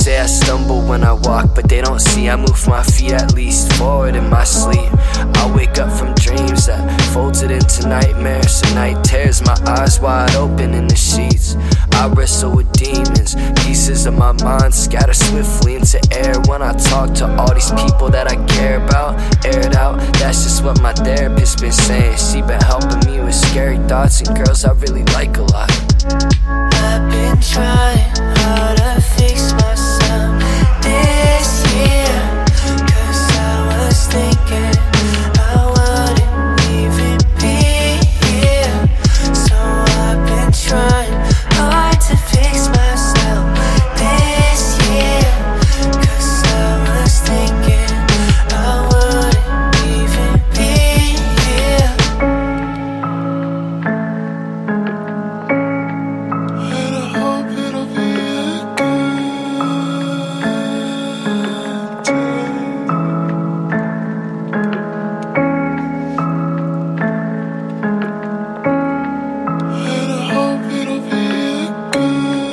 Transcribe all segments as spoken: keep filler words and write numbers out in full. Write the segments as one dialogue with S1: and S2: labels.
S1: say I stumble when I walk, but they don't see I move my feet at least forward in my sleep. I wake up from dreams that folded into nightmares. The night tears my eyes wide open in the sheets. I wrestle with demons, pieces of my mind scatter swiftly into air when I talk to all these people that I care about. Air it out, that's just what my therapist been saying. She been helping me with scary thoughts and girls I really like a lot.
S2: I've been trying hard to fix myself this year, cause I was thinking I wouldn't even be here. So I've been trying hard to fix myself this year, cause I was thinking I wouldn't even be here. And I hope it'll be a good And I hope it'll be a good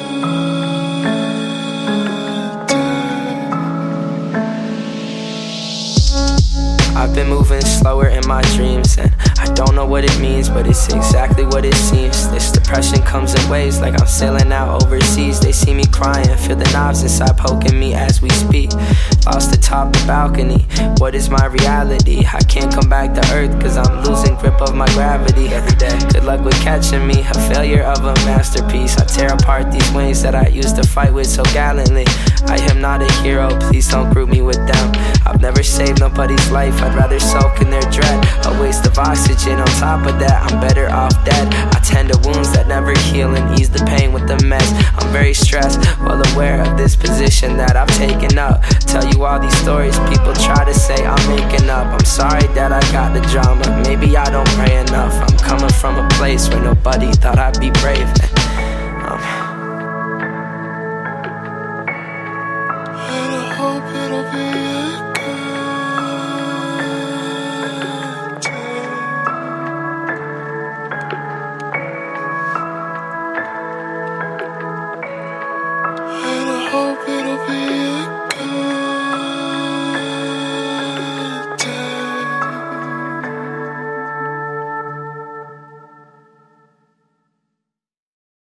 S3: I've been moving slower in my dreams, and I don't know what it means, but it's exactly what it seems. This depression comes in waves like I'm sailing out overseas. They see me crying, feel the knobs inside poking me as we speak. Lost atop the balcony, what is my reality? I can't come back to earth cause I'm losing grip of my gravity every day. Good luck with catching me, a failure of a masterpiece. I tear apart these wings that I used to fight with so gallantly. I am not a hero, please don't group me with them. I've never saved nobody's life, I'd rather soak in their dread. A waste of oxygen, on top of that, I'm better off dead. I tend to wounds that never heal and ease the pain with the mess. I'm very stressed, well aware of this position that I've taken up. Tell you all these stories people try to say I'm making up. I'm sorry that I got the drama, maybe I don't pray enough. I'm coming from a place where nobody thought I'd be brave.